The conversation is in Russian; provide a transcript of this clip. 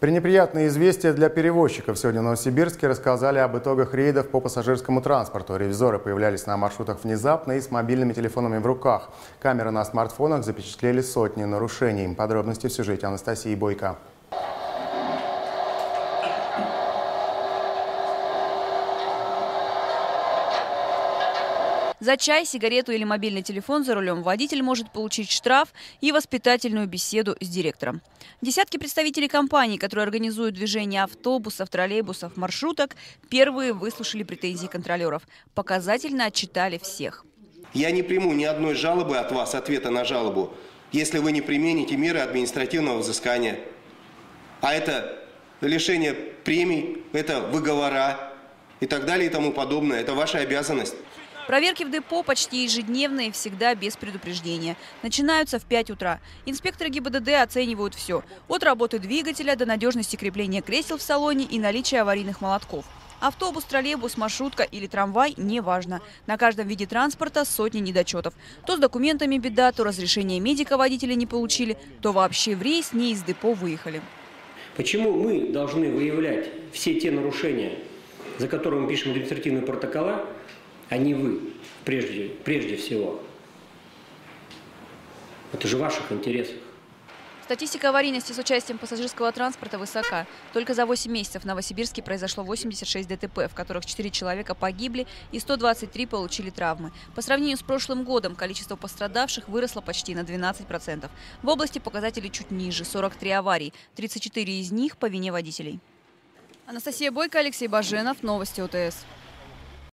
Пренеприятные известия для перевозчиков. Сегодня в Новосибирске рассказали об итогах рейдов по пассажирскому транспорту. Ревизоры появлялись на маршрутах внезапно и с мобильными телефонами в руках. Камеры на смартфонах запечатлели сотни нарушений. Подробности в сюжете Анастасии Бойко. За чай, сигарету или мобильный телефон за рулем водитель может получить штраф и воспитательную беседу с директором. Десятки представителей компаний, которые организуют движение автобусов, троллейбусов, маршруток, первые выслушали претензии контролеров. Показательно отчитали всех. Я не приму ни одной жалобы от вас, ответа на жалобу, если вы не примените меры административного взыскания. А это лишение премий, это выговора и так далее и тому подобное. Это ваша обязанность. Проверки в депо почти ежедневные, всегда без предупреждения. Начинаются в 5 утра. Инспекторы ГИБДД оценивают все. От работы двигателя до надежности крепления кресел в салоне и наличия аварийных молотков. Автобус, троллейбус, маршрутка или трамвай – неважно. На каждом виде транспорта сотни недочетов. То с документами беда, то разрешение медика водители не получили, то вообще в рейс не из депо выехали. Почему мы должны выявлять все те нарушения, за которые мы пишем административные протокола, а не вы, прежде всего? Это же в ваших интересах. Статистика аварийности с участием пассажирского транспорта высока. Только за 8 месяцев в Новосибирске произошло 86 ДТП, в которых 4 человека погибли и 123 получили травмы. По сравнению с прошлым годом количество пострадавших выросло почти на 12%. В области показатели чуть ниже – 43 аварий, 34 из них по вине водителей. Анастасия Бойко, Алексей Баженов, Новости ОТС.